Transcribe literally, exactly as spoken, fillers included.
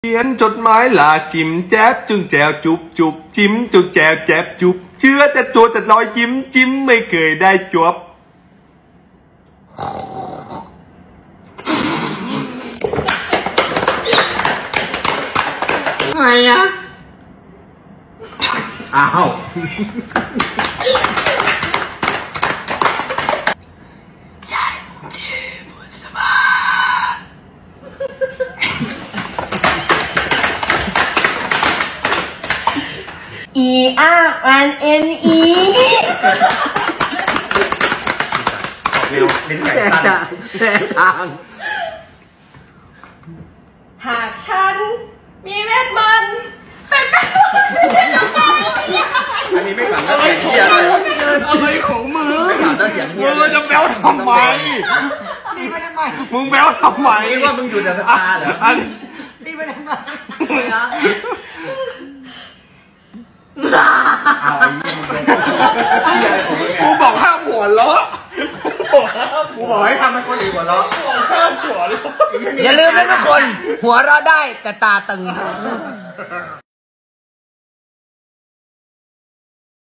เขียนจดหมายลาจิ้มแจ๊บจุงแจวจุบจุบจิ้มจุงแจวแจ๊บจุบเชื่อแต่ตัวแต่รอยจิ้มจิ้มไม่เคยได้จบไงอะอ้าวฉันชื่อบุษบาอีอาอันเอ็นอีเร็วเป็นไก่ตันแต่ทางหากฉันมีเวทมนต์เป็นแม่อันนี้ไม่ขำแล้วเสียงเฮียเลยอะไรของมึงไม่ขำแล้วเสียงเฮียมึงจะแบ๊วทำไมตีไปทำไมมึงแบ๊วทำไมคิดว่ามึงอยู่แต่ตาเหรอตีไปทำไมกูบอกห้ามหัวเราะกูบอกให้ทำให้คนอื่นหัวเราะห้ามหัวเราะอย่าลืมนะทุกคนหัวเราะได้แต่ตาตึง